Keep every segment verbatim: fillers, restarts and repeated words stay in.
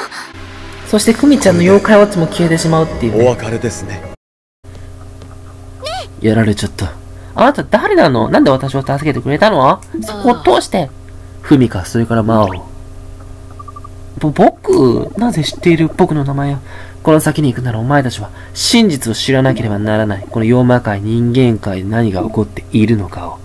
そしてふみちゃんの妖怪ウォッチも消えてしまうっていう、ね、 お別れですね。 やられちゃった。あなた誰なの？なんで私を助けてくれたの？そこを通して。ふみか、それからマオ。ぼ、僕、なぜ知っている僕の名前を。この先に行くならお前たちは真実を知らなければならない。この妖魔界、人間界で何が起こっているのかを。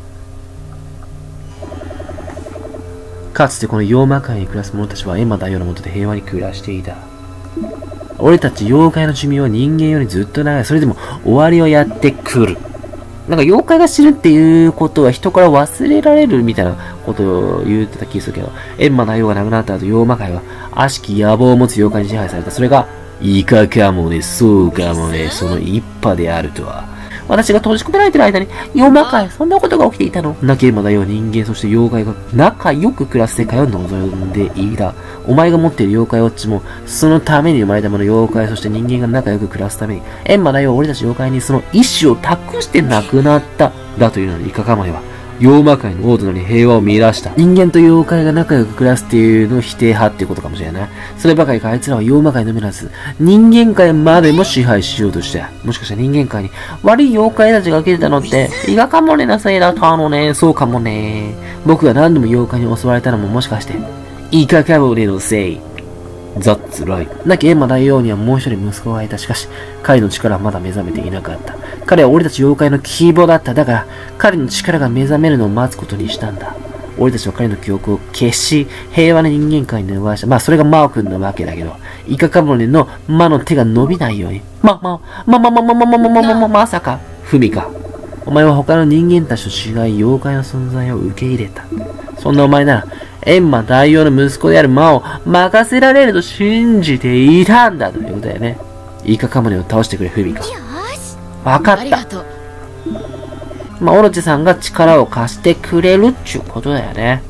かつてこの妖魔界に暮らす者たちはエンマ大王の下で平和に暮らしていた。俺たち妖怪の寿命は人間よりずっと長い。それでも終わりをやってくる。なんか妖怪が死ぬっていうことは人から忘れられるみたいなことを言ってた気がするけど、エンマ大王が亡くなった後、妖魔界は悪しき野望を持つ妖怪に支配された。それがイカかもね、そうかもね、その一派であるとは。私が閉じ込められてる間に、妖魔界、そんなことが起きていたの。亡きエンマ大王、人間、そして妖怪が仲良く暮らす世界を望んでいた。お前が持っている妖怪ウォッチも、そのために生まれたもの、妖怪、そして人間が仲良く暮らすために、エンマ大王、俺たち妖怪にその意志を託して亡くなった。だというのに、イカかもねは、妖魔界の王殿に平和を見出した。人間と妖怪が仲良く暮らすっていうのを否定派っていうことかもしれない。そればかりかあいつらは妖魔界のみならず、人間界までも支配しようとした。もしかしたら人間界に悪い妖怪たちが来てたのって、イカかもねのせいだったのね。そうかもね。僕が何度も妖怪に襲われたのももしかして、イカかもねのせい。That's right。亡きエンマ大王にはもう一人息子がいた。しかし、彼の力はまだ目覚めていなかった。彼は俺たち妖怪の希望だった。だから、彼の力が目覚めるのを待つことにしたんだ。俺たちは彼の記憶を消し、平和な人間界に逃した。まあ、それがマオ君なわけだけど、イカカモネの魔の手が伸びないように。ま、ま、ま、ま、ま、ま、ま、ま、ま、ま、ま、ま、まさか、フミか。お前は他の人間たちと違い、妖怪の存在を受け入れた。そんなお前なら、エンマ大王の息子である魔を任せられると信じていたんだということだよね。イカカモネを倒してくれ、フミか。わかった。まあ、オロチさんが力を貸してくれるっちゅうことだよね。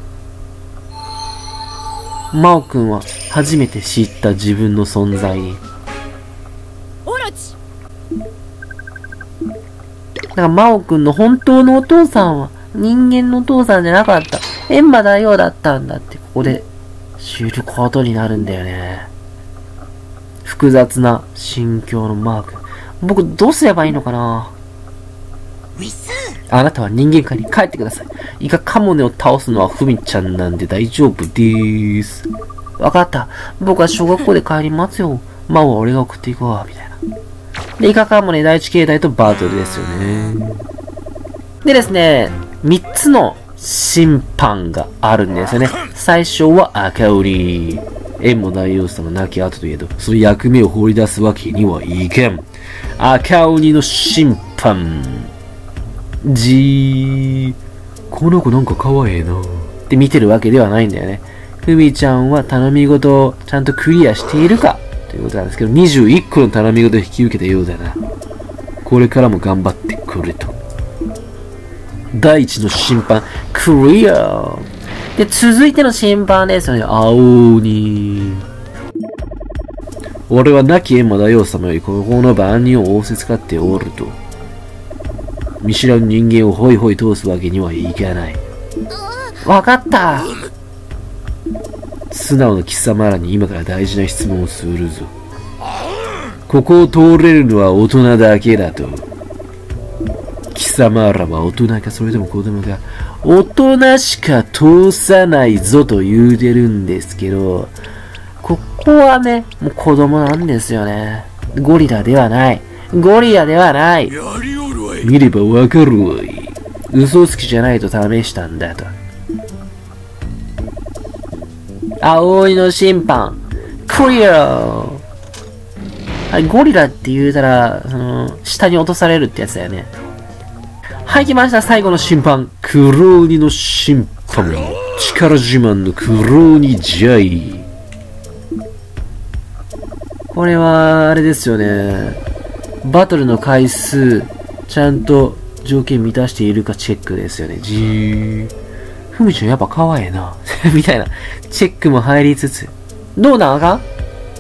マオ君は初めて知った自分の存在。 オロチ。 だからマオ君の本当のお父さんは人間のお父さんじゃなかった。エンマ大王だったんだってここで知ることになるんだよね。複雑な心境のマー君。僕どうすればいいのかな。あなたは人間界に帰ってください。イカカモネを倒すのはフミちゃんなんで大丈夫でーす。わかった。僕は小学校で帰りますよ。マオは俺が送っていこう。みたいな。で、イカカモネ第一形態とバトルですよね。でですね、三つの審判があるんですよね。最初は赤鬼。エンマ大王様亡き後といえど、その役目を放り出すわけにはいけん。赤鬼の審判。じー、この子なんか可愛いなって見てるわけではないんだよね。ふみちゃんは頼み事をちゃんとクリアしているかということなんですけど、にじゅういっこの頼み事を引き受けたようだな。これからも頑張ってくれと。第一の審判、クリア。で、続いての審判ですよね。青鬼。俺は亡きエンマ大王様よりここの万人を仰せつかっておると。見知らぬ人間をホイホイ通すわけにはいかない。わかった。素直な貴様らに今から大事な質問をするぞ。ここを通れるのは大人だけだと。貴様らは大人かそれとも子供か。大人しか通さないぞと言うてるんですけど、ここはね、もう子供なんですよね。ゴリラではない。ゴリラではない。見ればわかるわい。嘘つきじゃないと試したんだと。葵の審判、クリア。はい、ゴリラって言うたら、その、下に落とされるってやつだよね。はい、来ました。最後の審判。黒鬼の審判。力自慢の黒鬼ジャイ。これは、あれですよね。バトルの回数、ちゃんと条件満たしているかチェックですよね。じー。ふみちゃんやっぱ可愛いな。みたいな。チェックも入りつつ。どうなんあかん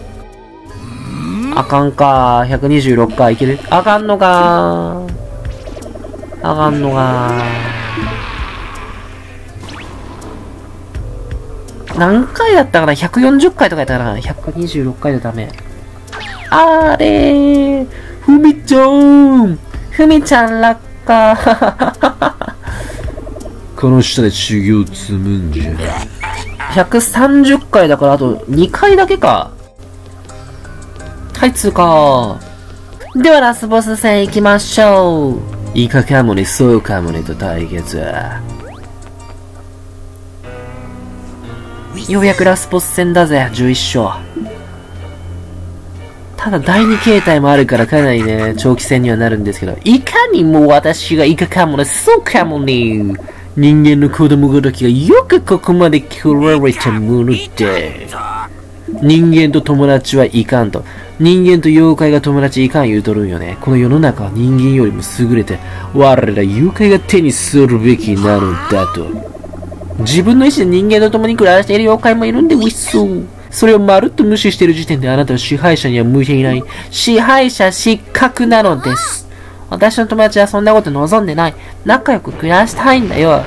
あかんか。ひゃくにじゅうろっかいけるあかんのか。あかんのか。 何回だったかな ?ひゃくよんじゅっ 回とかやったかな ?ひゃくにじゅうろっ 回でダメ。あれー、ふみちゃんふみちゃん落下この下で修行積むんじゃ。ひゃくさんじゅっかいだからあとにかいだけか。はい、通過。ではラスボス戦行きましょう。イカカモネ、そうカモネと対決。ようやくラスボス戦だぜ、じゅういっ勝。ただだいに形態もあるからかなりね、長期戦にはなるんですけど、いかにも私がイカカモネ、そうカモネ。人間の子供ごときがよくここまで来られたもので。人間と友達はいかんと。人間と妖怪が友達いかん言うとるんよね。この世の中は人間よりも優れて、我ら妖怪が手にするべきなのだと。自分の意思で人間と共に暮らしている妖怪もいるんで、ウィッソー。それをまるっと無視している時点であなたは支配者には向いていない。支配者失格なのです。私の友達はそんなこと望んでない。仲良く暮らしたいんだよ。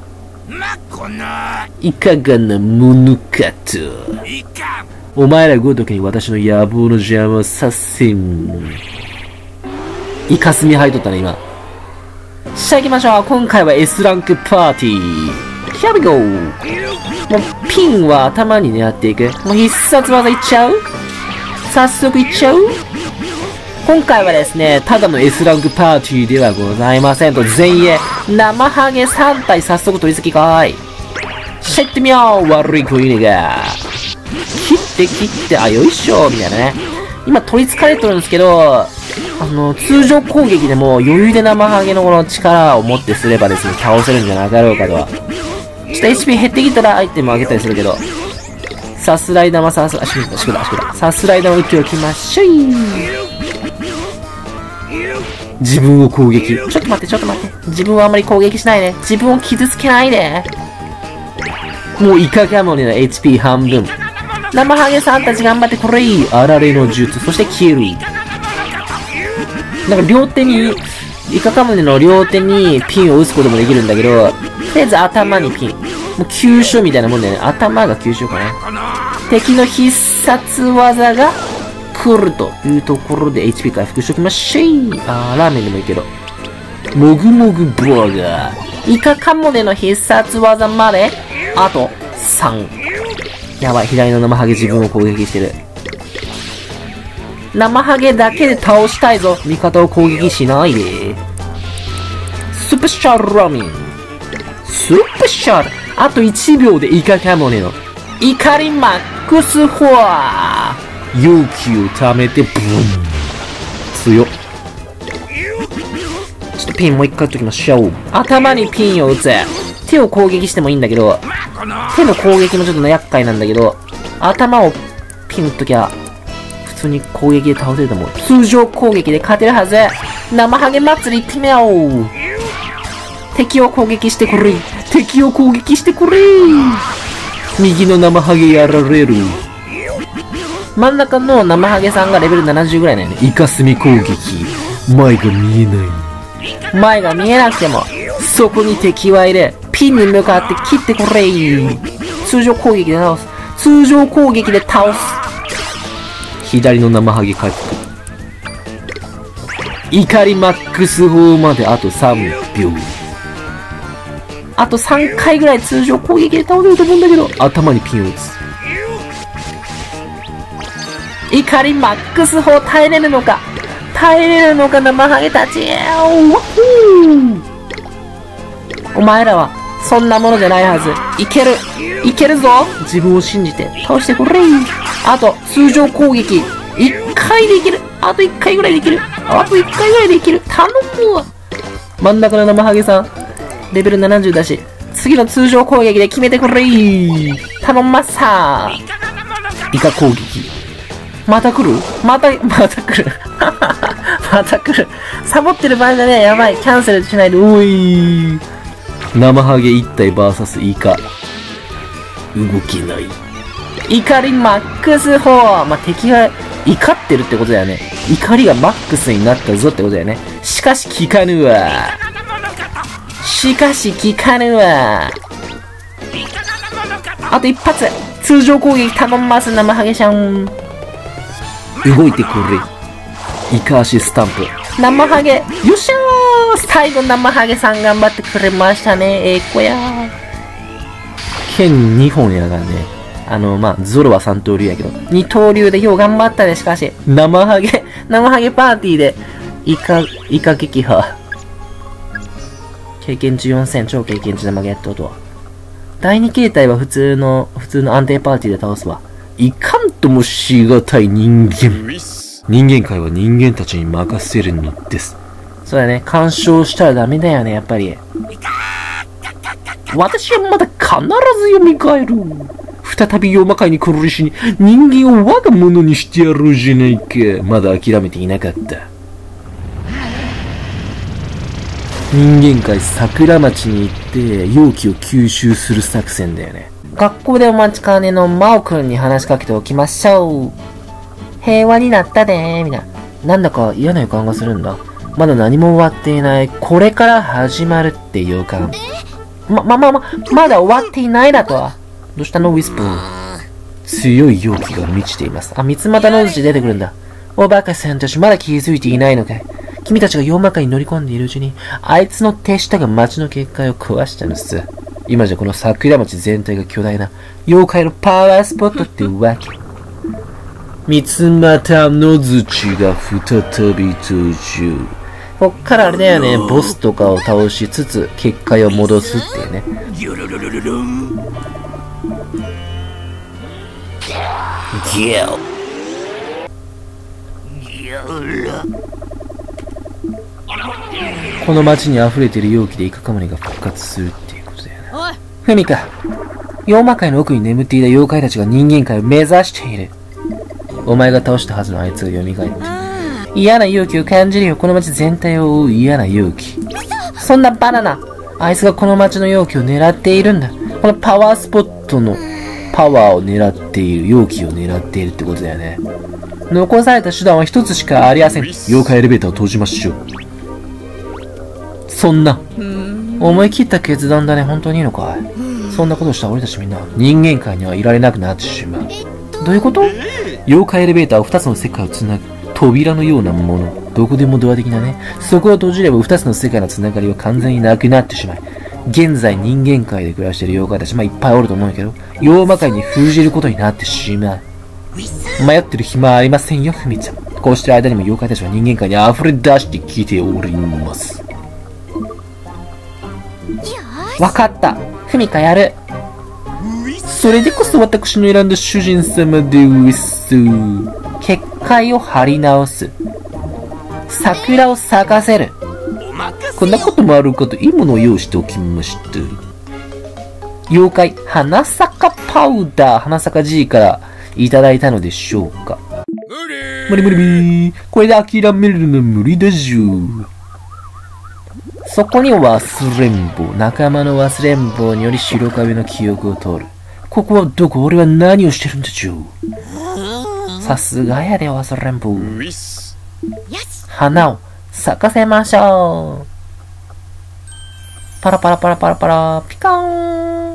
いかがなものかと。お前らごときに私の野望の邪魔をさせん。イカスミ入っとったね、今。さあ行きましょう。今回は エス ランクパーティー。Here we go! もうピンは頭に狙っていく。もう必殺技いっちゃう？早速いっちゃう？今回はですね、ただの エス ランクパーティーではございませんと、前衛、生ハゲさん体早速取り付けかーい。しゃってみよう、悪い子犬が。切って切って、あ、よいしょ、みたいなね。今取り付かれてるんですけど、あの、通常攻撃でも余裕で生ハゲのこの力を持ってすればですね、倒せるんじゃなかろうかとは。ちょっと エイチピー 減ってきたらアイテムあげたりするけど。さすらい玉さす、あ、しくだ、しくだ、しくだ。さすらい玉打っておきましょい。自分を攻撃。ちょっと待って、ちょっと待って。自分はあんまり攻撃しないで。自分を傷つけないで。もうイカカモネの エイチピー 半分。生ハゲさんたち頑張ってこれいい。あられの術。そしてキル。なんか両手に、イカカモネの両手にピンを打つこともできるんだけど、とりあえず頭にピン。もう急所みたいなもんだよね。頭が急所かな。敵の必殺技が来るというところで エイチピー 回復しておきましょい。あー、ラーメンでもいいけど。もぐもぐボーガー。イカカモネの必殺技まで、あとさん。やばい、左の生ハゲ自分を攻撃してる。生ハゲだけで倒したいぞ。味方を攻撃しないで。スペシャルラミン。スペシャル。あといちびょうでイカカモネの怒りマックスフォア。勇気を貯めて、ブーン。強っ。ちょっとピンもう一回打っときましょう。頭にピンを打つ。手を攻撃してもいいんだけど、手の攻撃もちょっと厄介なんだけど、頭をピン打っときゃ、普通に攻撃で倒せると思う。通常攻撃で勝てるはず。生ハゲ祭り行ってみよう。敵を攻撃してくれ。敵を攻撃してくれ。右の生ハゲやられる。真ん中の生ハゲさんがレベルななじゅうぐらいだよね。イカスミ攻撃。前が見えない。前が見えなくても、そこに敵はいる。ピンに向かって切ってこれ。通常攻撃で倒す。通常攻撃で倒す。左の生ハゲ回復。怒りマックス砲まであとさんびょう。あとさんかいぐらい通常攻撃で倒せると思うんだけど、頭にピンを打つ。怒りマックス砲耐えれるのか耐えれるのか生ハゲたち。お前らはそんなものじゃないはず。いけるいけるぞ。自分を信じて倒してくれ。あと通常攻撃いっかいでいける。あといっかいぐらいでいける。あといっかいぐらいでいける。頼むわ。真ん中の生ハゲさんレベルななじゅうだし、次の通常攻撃で決めてくれ。頼んまさー。イカ攻撃。また来るまた、また来る。また来る。サボってる場合じゃねえ。やばい。キャンセルしないで。おい。生ハゲいち体 ブイエス イカ。動けない。怒りマックスフォー。まあ、敵が怒ってるってことだよね。怒りがマックスになったぞってことだよね。しかし効かぬわ。しかし効かぬわ。 あと一発通常攻撃頼んます、生ハゲちゃん。動いてくれ。イカ足スタンプ。生ハゲ。よっしゃー、最後生ハゲさん頑張ってくれましたね。ええー、子やー。剣にほんやがね。あの、まあ、ゾロはさん刀流やけど。に刀流でよう頑張ったね、しかし。生ハゲ、生ハゲパーティーで、イカ、イカ撃破。経験値よんせん、超経験値生ゲットと。だいに形態は普通の、普通の安定パーティーで倒すわ。いかんともしがたい人間。人間界は人間たちに任せるのです。そうだね、干渉したらダメだよね、やっぱり。私はまだ必ず蘇る。再び妖魔界に来るしに人間を我が物にしてやるじゃないか。まだ諦めていなかった。人間界桜町に行って容器を吸収する作戦だよね。学校でお待ちかねの真央くんに話しかけておきましょう。平和になったでー、みたいな。なんだか嫌な予感がするんだ。まだ何も終わっていない。これから始まるって予感。ま、ま、ま、ま、まだ終わっていないだとは。どうしたのウィスプー。強い容器が満ちています。あ、三つ股の槌出てくるんだ。おバカさんたちまだ気づいていないのかい。君たちが妖魔界に乗り込んでいるうちに、あいつの手下が町の結界を壊したのす。今じゃこの桜町全体が巨大な妖怪のパワースポットってわけ。三つ股の槌が再び登場。こっからあれだよね、ボスとかを倒しつつ結界を戻すっていうね。ギャオこの街に溢れている容器でイカカムリが復活するっていうことだよな。フミカ、妖魔界の奥に眠っていた妖怪たちが人間界を目指している。お前が倒したはずのあいつが蘇って嫌な勇気を感じるよ。この街全体を覆う嫌な勇気。そんなバナナ、あいつがこの街の容器を狙っているんだ。このパワースポットのパワーを狙っている、容器を狙っているってことだよね。残された手段は一つしかありません。妖怪エレベーターを閉じましょう。そんな思い切った決断だね。本当にいいのかい。そんなことしたら俺たちみんな人間界にはいられなくなってしまう。どういうこと？妖怪エレベーターは二つの世界をつなぐ扉のようなもの。どこでもドア的なね。そこを閉じれば二つの世界のつながりは完全になくなってしまう。現在人間界で暮らしている妖怪たち、まあいっぱいおると思うけど、妖魔界に封じることになってしまう。迷ってる暇はありませんよ、ふみちゃん。こうしてる間にも妖怪たちは人間界に溢れ出してきております。わかった。ふみかやる。それでこそ私の選んだ主人様でうす。結界を張り直す。桜を咲かせる。こんなこともあるかといいものを用意しておきました。妖怪、花坂パウダー、花坂 G からいただいたのでしょうか。無理無理無理。これで諦めるの無理だじょ。そこに忘れん坊、仲間の忘れん坊により白壁の記憶を通る。ここはどこ？俺は何をしてるんだじょう。さすがやで忘れん坊。花を咲かせましょう。パラパラパラパラパラ、ピカーン。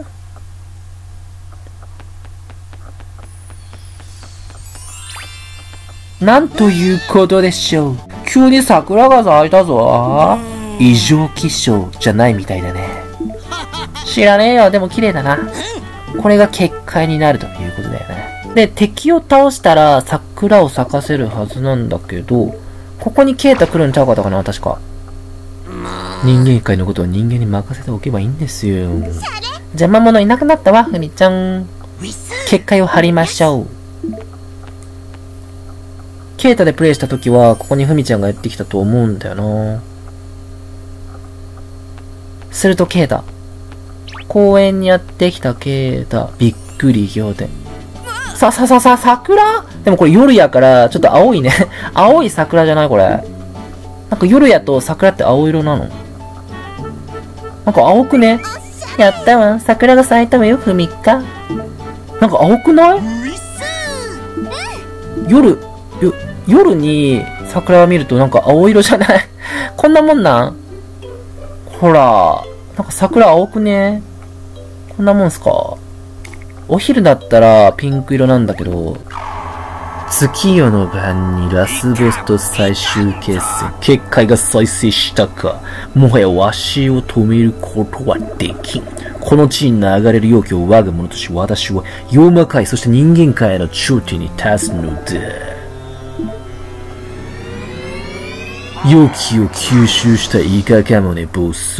なんということでしょう。急に桜が咲いたぞ。異常気象じゃないみたいだね。知らねえよ。でも綺麗だな。これが結界になるということだよね。で、敵を倒したら桜を咲かせるはずなんだけど、ここにケイタ来るんちゃうかったかな、確か。人間界のことは人間に任せておけばいいんですよ。邪魔者いなくなったわ、ふみちゃん。結界を張りましょう。ケイタでプレイした時は、ここにふみちゃんがやってきたと思うんだよな。するとケイタ。公園にやってきたケイタ。びっくり仰天。さ、さ、さ、さ、桜？でもこれ夜やから、ちょっと青いね。青い桜じゃないこれ。なんか夜やと桜って青色なの。なんか青くね？やったわ。桜が咲いたわよ、ふみか。なんか青くない？夜、よ、夜に桜を見るとなんか青色じゃないこんなもんなん？ほら、なんか桜青くね？こんなもんすか？ お昼だったらピンク色なんだけど、月夜の晩にラスボスと最終決戦、結界が再生したか。もはやわしを止めることはできん。この地に流れる容器を我が物とし、私は妖魔界、そして人間界への頂点に立つのだ。容器を吸収したイカカモネ暴走。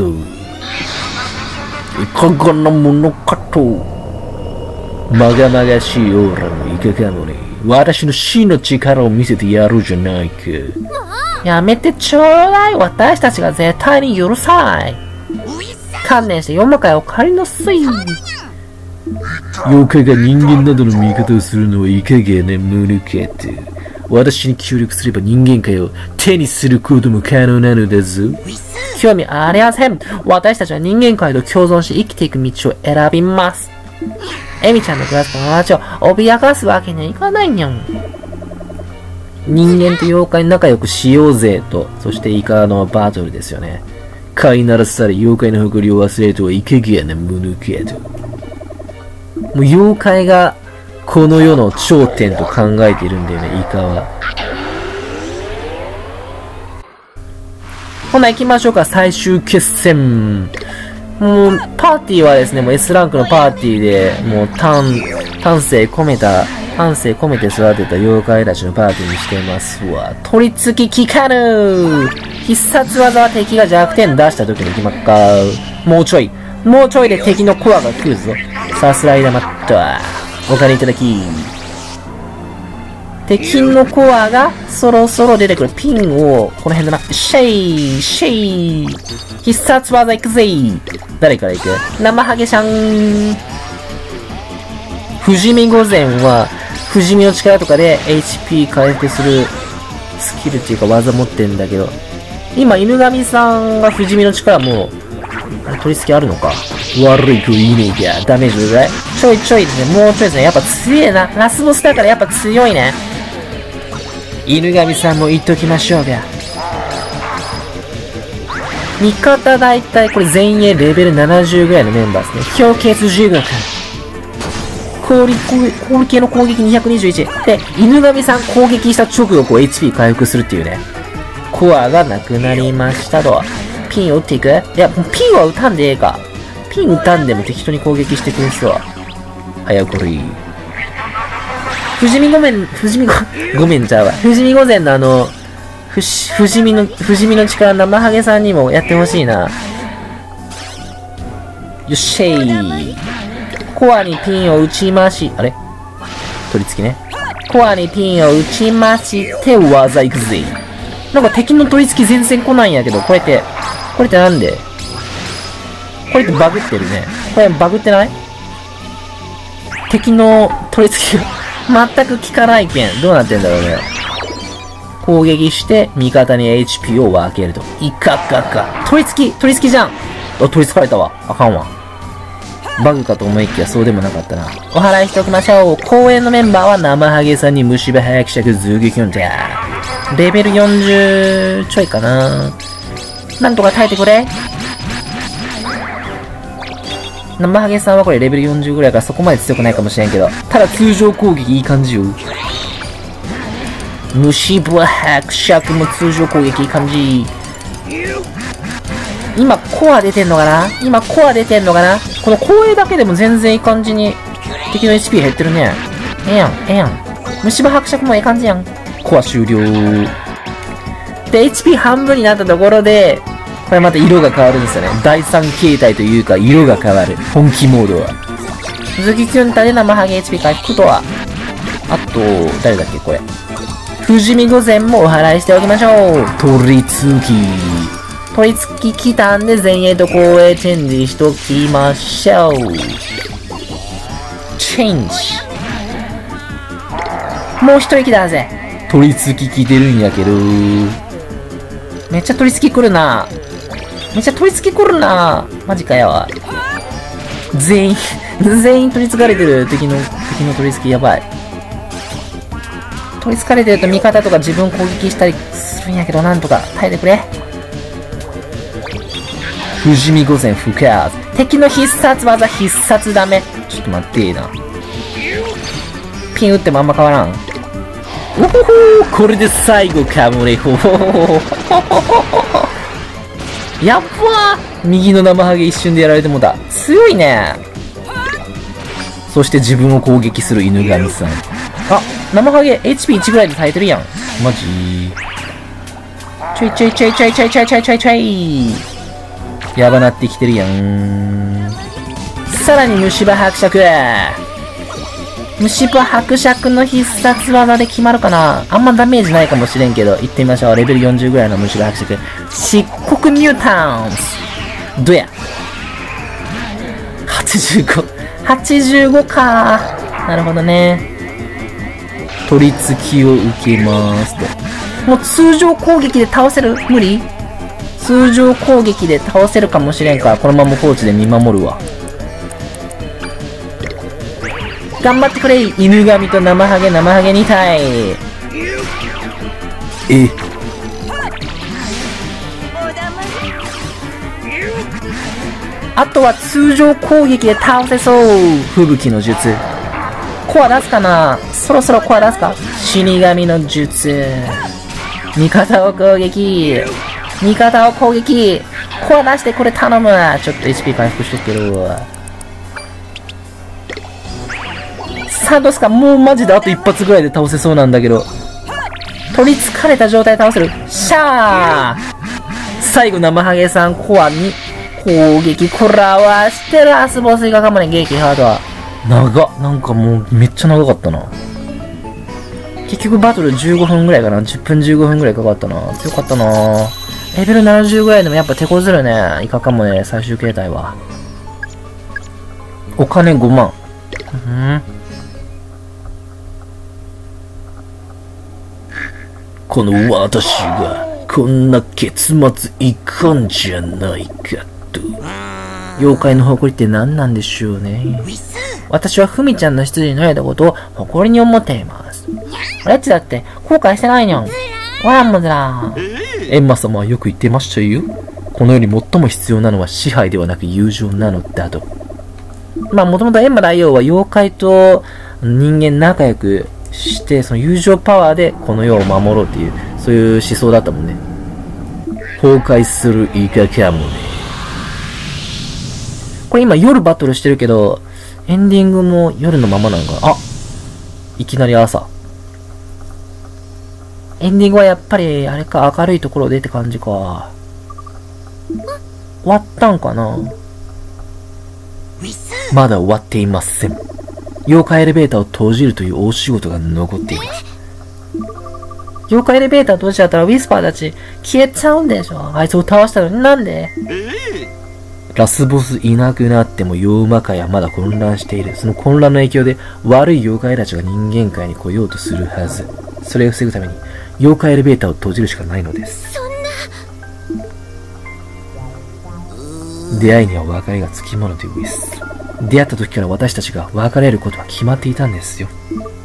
いかがなものかと。まがまがしいオーラのイカカモネ。私の真の力を見せてやるじゃないか。やめてちょうだい。私たちが絶対に許さない。観念して妖魔界を借りなさい。妖怪が人間などの味方をするのはいかがなものかと。私に協力すれば人間界を手にすることも可能なのだぞ。興味ありません。私たちは人間界と共存して生きていく道を選びます。エミちゃんの暮らす友達を脅かすわけにはいかないにゃん。人間と妖怪仲良くしようぜと、そしてイカのバトルですよね。飼いならされ妖怪の誇りを忘れるとはいかがなものかと。もう妖怪がこの世の頂点と考えているんだよね、イカは。ほな行きましょうか、最終決戦。もう、パーティーはですね、もう エス ランクのパーティーで、もう、丹、丹精込めた、丹精込めて育てた妖怪たちのパーティーにしてますわ。取り付き効かぬ。必殺技は敵が弱点出した時に決まっか。もうちょい。もうちょいで敵のコアが来るぞ。さすらいだまった。お金いただき。敵のコアがそろそろ出てくる。ピンを、この辺だな。シェイシェイ必殺技いくぜ。誰からいく？生ハゲシャン。不死身御前は、不死身の力とかで エイチピー 回復するスキルっていうか技持ってんだけど、今、犬神さんが不死身の力も、取り付けあるのか。悪いと言いねえか。ダメージどれぐらい？ちょいちょいですね。もうちょいですね。やっぱ強えな。ラスボスだからやっぱ強いね。犬神さんも言っときましょうが。味方だいたいこれ全員レベルななじゅうぐらいのメンバーですね。氷結呪具。氷、氷系の攻撃にひゃくにじゅういち。で、犬神さん攻撃した直後こう エイチピー 回復するっていうね。コアがなくなりましたと。ピンを打っていく？いや、ピンは打たんでええか。ピン打たんでも適当に攻撃してくれそう。あやこり。不死身御前、不死身御前ちゃうわ。不死身御前のあの、不死、不死身の、不死身の力生ハゲさんにもやってほしいな。よっしゃい。コアにピンを打ちまし、あれ取り付きね。コアにピンを打ちまして、技いくぜ。なんか敵の取り付き全然来ないんやけど、これって、これってなんで？これってバグってるね。これバグってない？敵の取り付きが全く効かないけん。どうなってんだろうね。攻撃して、味方に エイチピー を分けると。いかかか。取り付き取り付きじゃん。あ、取り付かれたわ。あかんわ。バグかと思いきやそうでもなかったな。お祓いしておきましょう。公演のメンバーは生ハゲさんに虫歯伯爵ズ撃ョンじゃ。レベルよんじゅうちょいかな。なんとか耐えてくれ。生ハゲさんはこれレベルよんじゅうぐらいからそこまで強くないかもしれんけど。ただ通常攻撃いい感じよ。虫歯伯爵も通常攻撃いい感じ。今コア出てんのかな？今コア出てんのかな？この光栄だけでも全然いい感じに敵の エイチピー 減ってるね。ええやん、ええやん。虫歯伯爵もええ感じやん。コア終了。で、エイチピー 半分になったところで、これまた色が変わるんですよね。だいさん形態というか、色が変わる。本気モードは。ズキキュンタで生ハゲ エイチピー 回復とは。あと、誰だっけこれ。不死身御前もお祓いしておきましょう。取り付き。取り付き来たんで前衛と後衛チェンジしときましょう。チェンジ。もう一息だぜ。取り付き来てるんやけど。めっちゃ取り付き来るな。めっちゃ取り付き来るな。マジかよ。全員、全員取り付かれてる。敵の、敵の取り付きやばい。取り付かれてると味方とか自分攻撃したりするんやけど、なんとか耐えてくれ。不死身御前不可。敵の必殺技必殺ダメ。ちょっと待ってえな。 ピン打ってもあんま変わらん。 おほほー、これで最後かもね。ほほほほ。 やっばー、右の生ハゲ一瞬でやられてもうた。強いね。 そして自分を攻撃する犬神さん。 あ、生ハゲ エイチピーいち ぐらいで耐えてるやん。 マジちょいちょいちょいちょいちょいちょいちょいちょいちょい。 やばなってきてるやん。 さらに虫歯伯爵。虫歯伯爵の必殺技で決まるかな。あんまダメージないかもしれんけど、行ってみましょう。レベルよんじゅうぐらいの虫歯伯爵。漆黒ミュータンス。どや ?はちじゅうご。はちじゅうごか。なるほどね。 取り付きを受けますと。 もう通常攻撃で倒せる？無理？通常攻撃で倒せるかもしれんから、このまま放置で見守るわ。頑張ってくれ、犬神と生ハゲ、生ハゲに体。 えあとは通常攻撃で倒せそう。吹雪の術。コア出すかな？そろそろコア出すか？死神の術。味方を攻撃。味方を攻撃。コア出してこれ頼む。ちょっと エイチピー 回復しとくけど。さあどうすか？もうマジであと一発ぐらいで倒せそうなんだけど。取り憑かれた状態で倒せる。シャー！最後生ハゲさんコアに攻撃食らわしてラスボスイカかもね、激ハードは。 長っ。なんかもうめっちゃ長かったな。 結局バトルじゅうごふんぐらいかな。じゅっぷんじゅうごふんぐらいかかったな。強かったな。レベルななじゅうぐらいでもやっぱ手こずるね。イカかもね、最終形態は。お金ごまん。うん。 この私がこんな結末いかんじゃないかと。 妖怪の誇りって何なんでしょうね。私はふみちゃんの執事になれたことを誇りに思っています。レッチだって後悔してないにゃん。わらんもずら。 エンマ様はよく言ってましたよ。この世に最も必要なのは支配ではなく友情なのだと。 まあもともとエンマ大王は妖怪と人間仲良くして、その友情パワーでこの世を守ろうっていう、そういう思想だったもんね。 崩壊するイカかもね。 これ今夜バトルしてるけど、エンディングも夜のままなのかな。あ、いきなり朝。エンディングはやっぱり、あれか、明るいところでって感じか。終わったんかな？ まだ終わっていません。妖怪エレベーターを閉じるという大仕事が残っています。 妖怪エレベーター閉じちゃったらウィスパーたち消えちゃうんでしょ。あいつを倒したのになんで？ ラスボスいなくなっても妖魔界はまだ混乱している。その混乱の影響で悪い妖怪たちが人間界に来ようとするはず。それを防ぐために妖怪エレベーターを閉じるしかないのです。 そんな。出会いには別れがつきものというウィス。出会った時から私たちが別れることは決まっていたんですよ。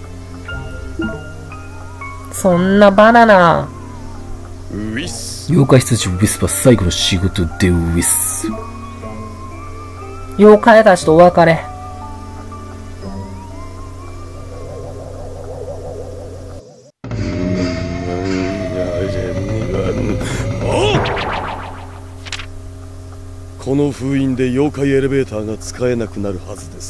そんなバナナ。 ウィス。妖怪羊ウィスパ最後の仕事でウィス。 妖怪たちとお別れ。 この封印で妖怪エレベーターが使えなくなるはずです。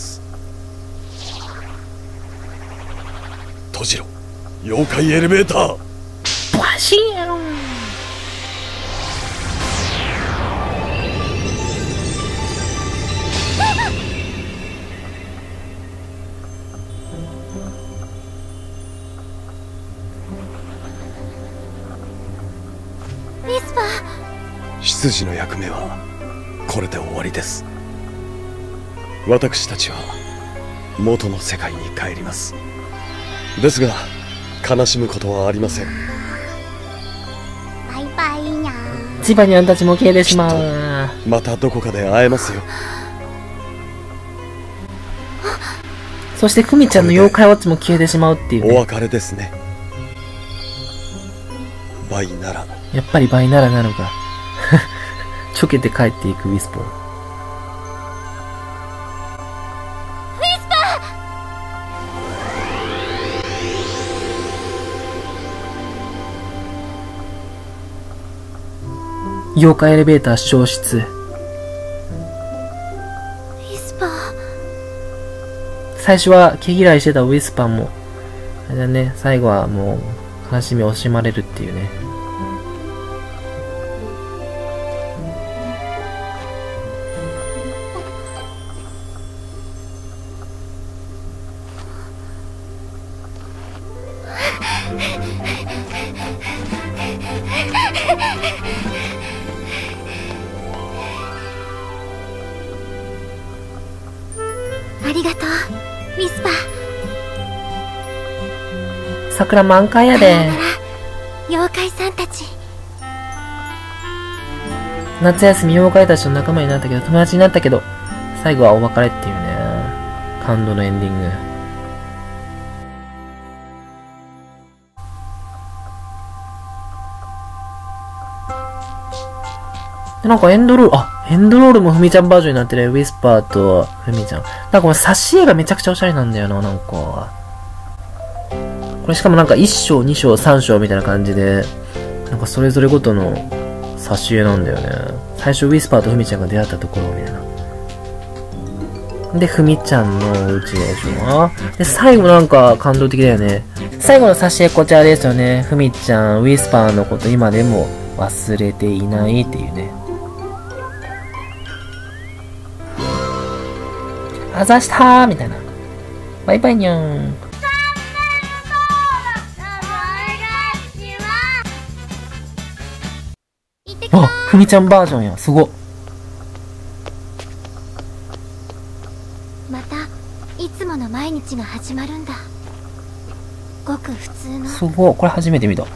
閉じろ、妖怪エレベーター。 バシーン。 ウィスパー。 執事の役目はこれで終わりです。私たちは元の世界に帰ります。ですが悲しむことはありません。 バイバイにゃん。 ジバニャンたちも消えてしまう。 またどこかで会えますよ。 そしてフミちゃんの妖怪ウォッチも消えてしまうっていう、ね、 お別れですね。バイならやっぱりバイならなのか。ちょけて帰っていくウィスポー。 ウィスパ妖怪エレベーター消失。 ウィスパー。 最初は毛嫌いしてたウィスパーも、あれだね、最後はもう、悲しみ惜しまれるっていうね。 ありがとう、ウィスパー。 桜満開やで。 妖怪さんたち。 夏休み妖怪たちの仲間になったけど、友達になったけど、最後はお別れっていうね、感動のエンディング。で、なんかエンドロール、あ、エンドロールもふみちゃんバージョンになってる。ウィスパーとふみちゃん。なんかこの挿絵がめちゃくちゃおしゃれなんだよな、なんか。これしかもなんかいっ章、に章、さん章みたいな感じで、なんかそれぞれごとの挿絵なんだよね。最初ウィスパーとふみちゃんが出会ったところみたいな。で、ふみちゃんのうちでしょ。で、最後なんか感動的だよね。最後の挿絵こちらですよね。ふみちゃん、ウィスパーのこと今でも忘れていないっていうね。あざしたーみたいな。バイバイにゃーん。あ、ふみちゃんバージョンや。すごっ。 またいつもの毎日が始まるんだ。ごく普通の。 すごっ。これ初めて見た。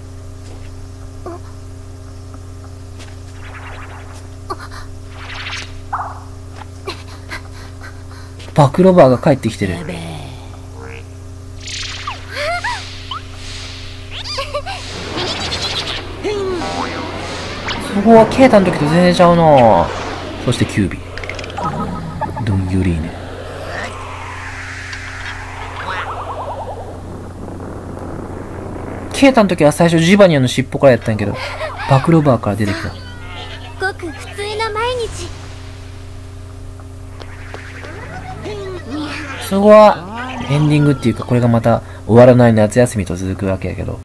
バクロバーが帰ってきてる。すごい、ケータの時と全然ちゃうな。そしてキュービー。ドンユリーネ。ケータの時は最初ジバニアの尻尾からやったんやけど、バクロバーから出てきた。 ごく普通の毎日。 すごい。エンディングっていうか、これがまた終わらない夏休みと続くわけやけど。